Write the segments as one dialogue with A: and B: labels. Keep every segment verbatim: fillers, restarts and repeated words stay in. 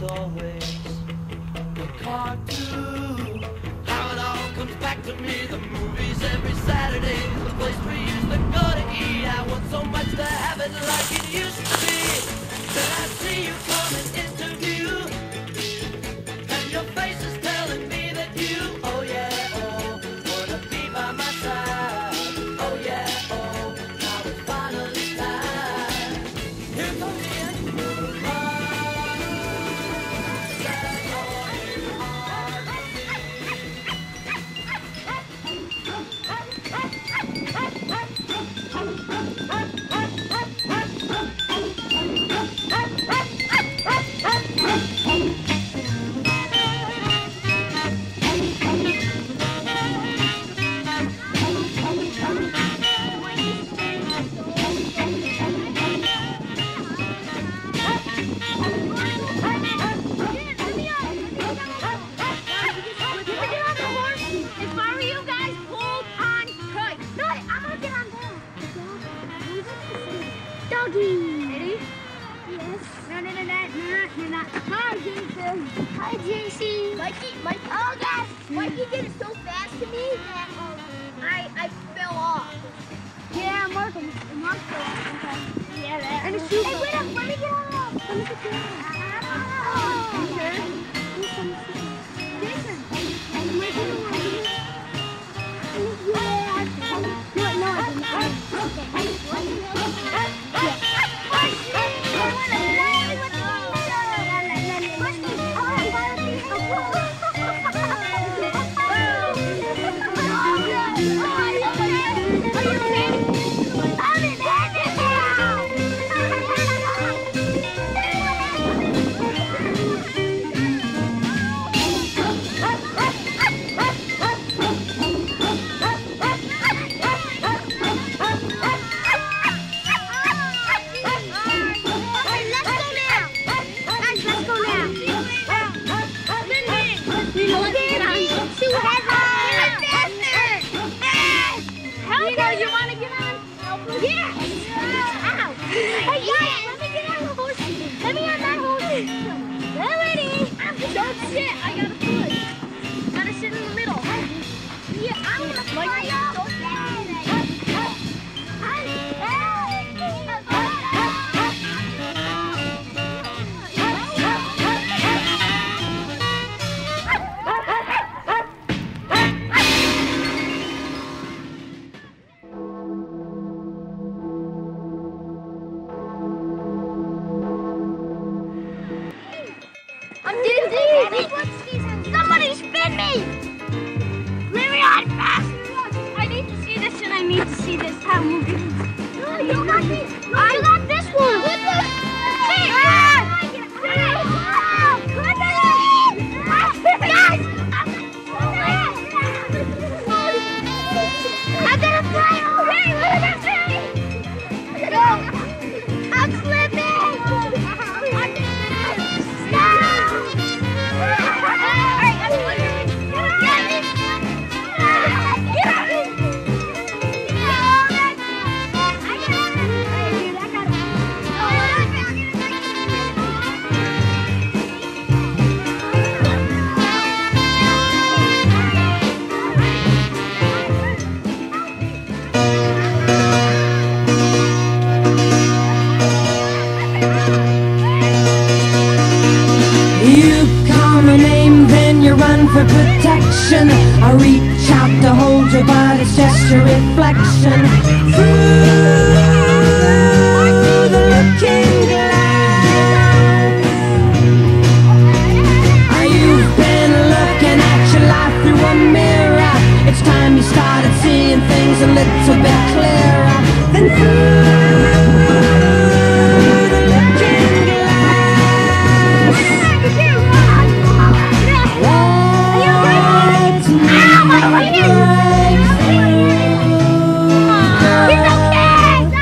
A: doorways. The cartoon, how it all comes back to me. The movies every Saturday, the place we used to go to eat. I want so much to have it like it used to be. Then I see you coming into view, and your face is telling me that you, oh yeah, oh, wanna be by my side. Oh yeah, oh, now it's finally time. Here comes the end.
B: Ready? Yes. No, no, no, no, no, you're not. Hi, Jason. Hi, J C. Mikey, Mikey. Oh, yes. Mikey did it so fast to me that um, I, I fell off. Yeah, Mark, Mark fell off sometimes. Yeah, that. And a shoe. Hey, wait up. Let me get off. Let me get down. Oh. Okay. Jason. Where's the one? Yeah. No, no, I didn't. Okay. Don't sit, I gotta push. Gotta sit in the middle. Yeah, I'm gonna fly up. I'm dizzy! Somebody spin me! Really on fast! I need to see this and I need to see this time movie. No, you got me! I got this one! What the? Hey! Ah! Yes! I'm gonna fly away! What did I say? No! I'm slipping!
C: For protection, I reach out to hold your body, it's just your reflection through the looking glass. You've been looking at your life through a mirror. It's time you started seeing things a little bit clearer. Then through the looking glass. He's okay!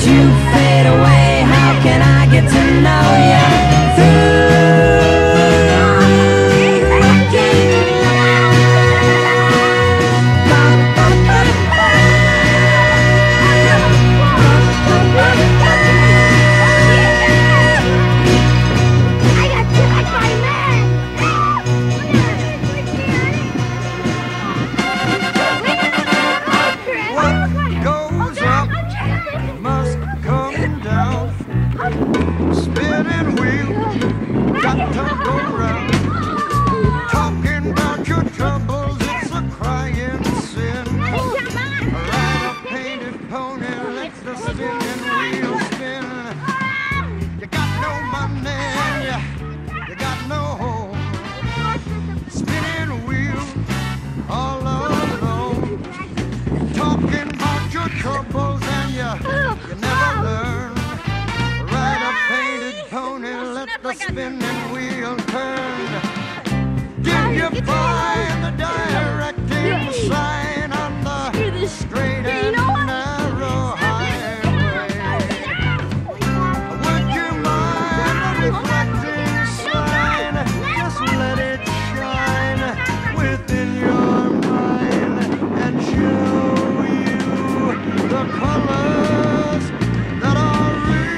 C: you fade away, how can I get to know ya?
D: Spinning wheel, got to go round. Talking about your troubles, it's a crying sin. Ride a painted pony, let the spinning wheel spin. You got no money, and you, you got no home. Spinning wheel, all alone. Talking about your troubles, and you, you never learn. The spinning wheel turned. Did you find the directing sign on the straight and narrow highway? Would you mind the reflecting sign? Just let it shine within your mind and show you the colors that are real.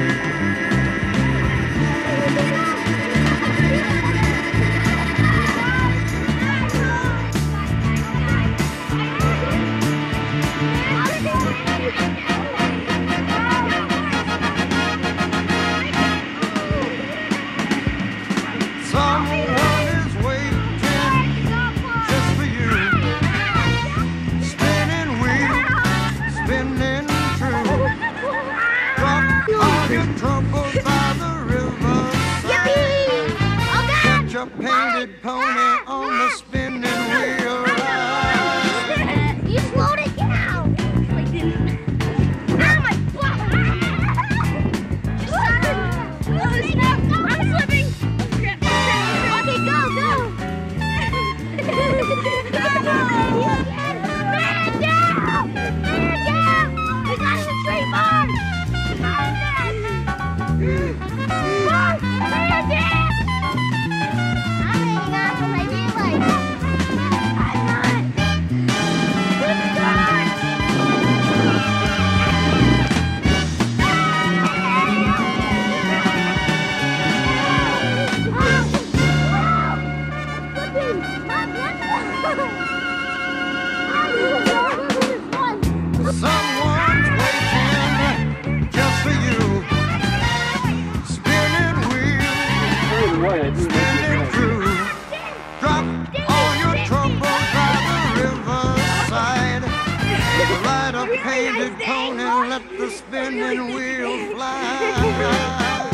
D: Someone is waiting just for you. Spinning wheel, spinning true. Drop all your troubles by the riverside. Catch a painted pony on the spinning wheel ride.
B: You slowed it down. I didn't. Ow, my butt. Oh, snap. I'm slipping. Okay, go, go. Man down. Man down. We got in the tree, Mom. Man down. I'm hanging on for my dear life. I'm not. It's gone.
D: Someone's waiting just for you. Spinning wheel, spinning through. Drop all your troubles by the riverside. Ride a painted pony, let the spinning wheel fly.